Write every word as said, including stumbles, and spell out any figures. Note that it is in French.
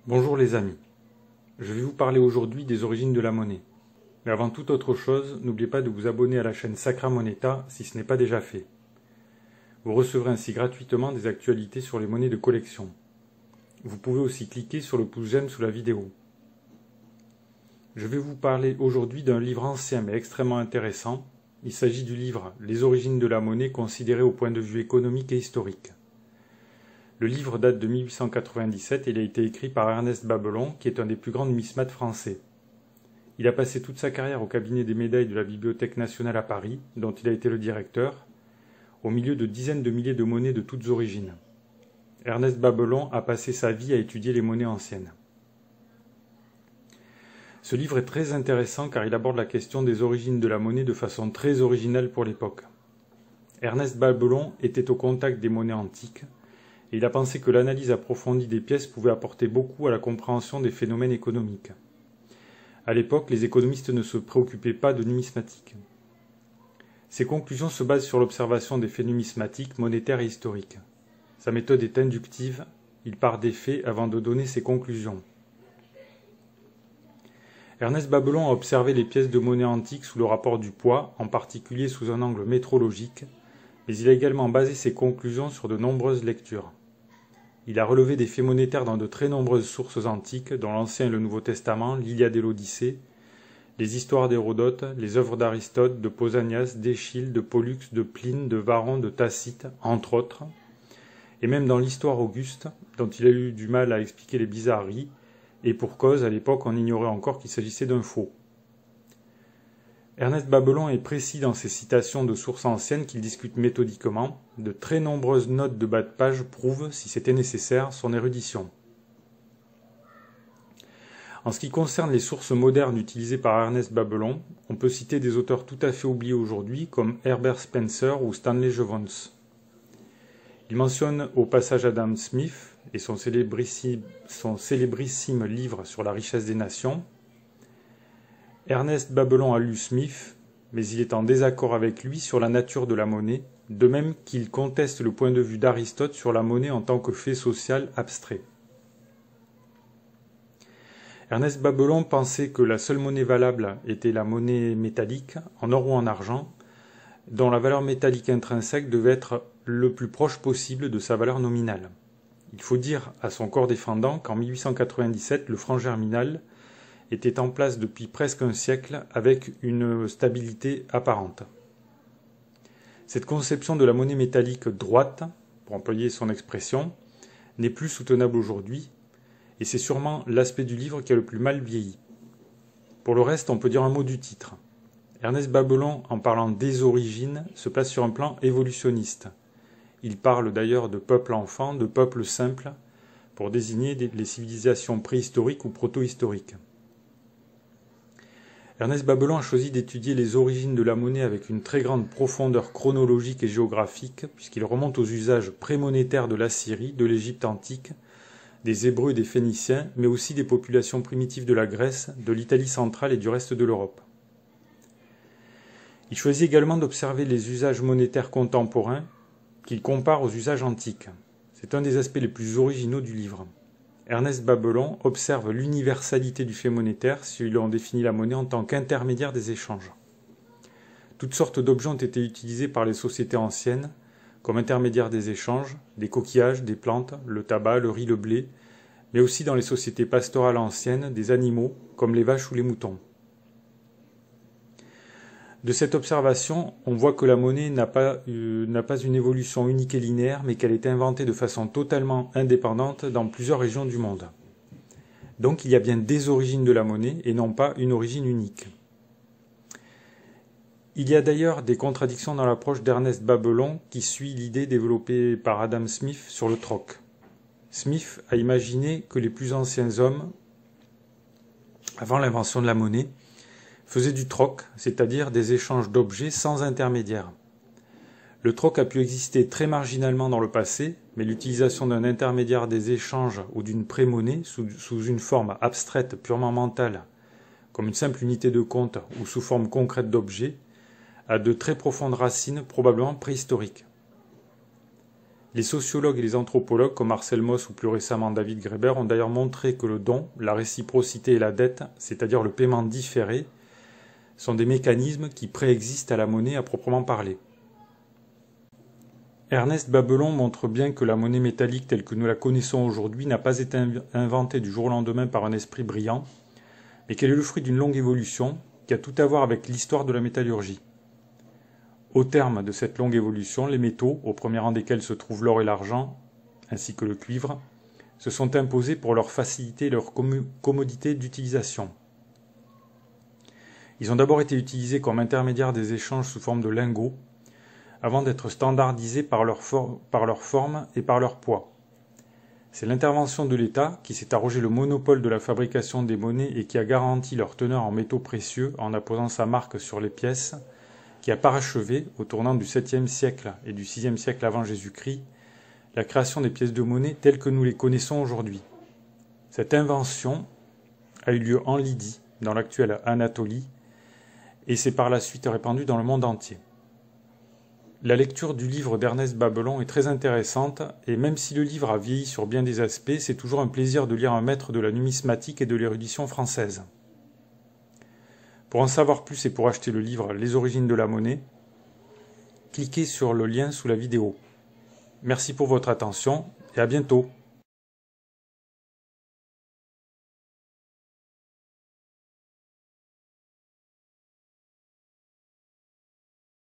Bonjour les amis, je vais vous parler aujourd'hui des origines de la monnaie. Mais avant toute autre chose, n'oubliez pas de vous abonner à la chaîne Sacra Moneta si ce n'est pas déjà fait. Vous recevrez ainsi gratuitement des actualités sur les monnaies de collection. Vous pouvez aussi cliquer sur le pouce j'aime sous la vidéo. Je vais vous parler aujourd'hui d'un livre ancien mais extrêmement intéressant. Il s'agit du livre « Les origines de la monnaie considérées au point de vue économique et historique ». Le livre date de mille huit cent quatre-vingt-dix-sept et il a été écrit par Ernest Babelon, qui est un des plus grands numismates français. Il a passé toute sa carrière au cabinet des médailles de la Bibliothèque nationale à Paris, dont il a été le directeur, au milieu de dizaines de milliers de monnaies de toutes origines. Ernest Babelon a passé sa vie à étudier les monnaies anciennes. Ce livre est très intéressant car il aborde la question des origines de la monnaie de façon très originale pour l'époque. Ernest Babelon était au contact des monnaies antiques, et il a pensé que l'analyse approfondie des pièces pouvait apporter beaucoup à la compréhension des phénomènes économiques. À l'époque, les économistes ne se préoccupaient pas de numismatique. Ses conclusions se basent sur l'observation des faits numismatiques, monétaires et historiques. Sa méthode est inductive, il part des faits avant de donner ses conclusions. Ernest Babelon a observé les pièces de monnaie antiques sous le rapport du poids, en particulier sous un angle métrologique, mais il a également basé ses conclusions sur de nombreuses lectures. Il a relevé des faits monétaires dans de très nombreuses sources antiques, dont l'Ancien et le Nouveau Testament, l'Iliade et l'Odyssée, les histoires d'Hérodote, les œuvres d'Aristote, de Pausanias, d'Échille, de Pollux, de Pline, de Varron, de Tacite, entre autres, et même dans l'Histoire Auguste, dont il a eu du mal à expliquer les bizarreries, et pour cause, à l'époque, on ignorait encore qu'il s'agissait d'un faux. Ernest Babelon est précis dans ses citations de sources anciennes qu'il discute méthodiquement. De très nombreuses notes de bas de page prouvent, si c'était nécessaire, son érudition. En ce qui concerne les sources modernes utilisées par Ernest Babelon, on peut citer des auteurs tout à fait oubliés aujourd'hui comme Herbert Spencer ou Stanley Jevons. Il mentionne au passage Adam Smith et son célébrissime, son célébrissime livre sur la richesse des nations. Ernest Babelon a lu Smith, mais il est en désaccord avec lui sur la nature de la monnaie, de même qu'il conteste le point de vue d'Aristote sur la monnaie en tant que fait social abstrait. Ernest Babelon pensait que la seule monnaie valable était la monnaie métallique, en or ou en argent, dont la valeur métallique intrinsèque devait être le plus proche possible de sa valeur nominale. Il faut dire à son corps défendant qu'en mille huit cent quatre-vingt-dix-sept, le franc germinal était en place depuis presque un siècle avec une stabilité apparente. Cette conception de la monnaie métallique droite, pour employer son expression, n'est plus soutenable aujourd'hui, et c'est sûrement l'aspect du livre qui a le plus mal vieilli. Pour le reste, on peut dire un mot du titre. Ernest Babelon, en parlant des origines, se place sur un plan évolutionniste. Il parle d'ailleurs de peuple enfant, de peuple simple, pour désigner les civilisations préhistoriques ou proto-historiques. Ernest Babelon a choisi d'étudier les origines de la monnaie avec une très grande profondeur chronologique et géographique, puisqu'il remonte aux usages prémonétaires de l'Assyrie, de l'Égypte antique, des Hébreux et des Phéniciens, mais aussi des populations primitives de la Grèce, de l'Italie centrale et du reste de l'Europe. Il choisit également d'observer les usages monétaires contemporains qu'il compare aux usages antiques. C'est un des aspects les plus originaux du livre. Ernest Babelon observe l'universalité du fait monétaire si l'on définit la monnaie en tant qu'intermédiaire des échanges. Toutes sortes d'objets ont été utilisés par les sociétés anciennes comme intermédiaire des échanges, des coquillages, des plantes, le tabac, le riz, le blé, mais aussi dans les sociétés pastorales anciennes, des animaux comme les vaches ou les moutons. De cette observation, on voit que la monnaie n'a pas, euh, n'a pas une évolution unique et linéaire, mais qu'elle est inventée de façon totalement indépendante dans plusieurs régions du monde. Donc il y a bien des origines de la monnaie et non pas une origine unique. Il y a d'ailleurs des contradictions dans l'approche d'Ernest Babelon qui suit l'idée développée par Adam Smith sur le troc. Smith a imaginé que les plus anciens hommes, avant l'invention de la monnaie, faisaient du troc, c'est-à-dire des échanges d'objets sans intermédiaire. Le troc a pu exister très marginalement dans le passé, mais l'utilisation d'un intermédiaire des échanges ou d'une pré-monnaie sous, sous une forme abstraite purement mentale, comme une simple unité de compte ou sous forme concrète d'objet, a de très profondes racines, probablement préhistoriques. Les sociologues et les anthropologues, comme Marcel Mauss ou plus récemment David Graeber, ont d'ailleurs montré que le don, la réciprocité et la dette, c'est-à-dire le paiement différé, sont des mécanismes qui préexistent à la monnaie à proprement parler. Ernest Babelon montre bien que la monnaie métallique telle que nous la connaissons aujourd'hui n'a pas été inventée du jour au lendemain par un esprit brillant, mais qu'elle est le fruit d'une longue évolution qui a tout à voir avec l'histoire de la métallurgie. Au terme de cette longue évolution, les métaux, au premier rang desquels se trouvent l'or et l'argent, ainsi que le cuivre, se sont imposés pour leur facilité et leur commodité d'utilisation. Ils ont d'abord été utilisés comme intermédiaires des échanges sous forme de lingots, avant d'être standardisés par leur, for- par leur forme et par leur poids. C'est l'intervention de l'État qui s'est arrogé le monopole de la fabrication des monnaies et qui a garanti leur teneur en métaux précieux en apposant sa marque sur les pièces, qui a parachevé, au tournant du septième siècle et du sixième siècle avant Jésus-Christ, la création des pièces de monnaie telles que nous les connaissons aujourd'hui. Cette invention a eu lieu en Lydie, dans l'actuelle Anatolie, et s'est par la suite répandue dans le monde entier. La lecture du livre d'Ernest Babelon est très intéressante, et même si le livre a vieilli sur bien des aspects, c'est toujours un plaisir de lire un maître de la numismatique et de l'érudition française. Pour en savoir plus et pour acheter le livre « Les origines de la monnaie », cliquez sur le lien sous la vidéo. Merci pour votre attention et à bientôt.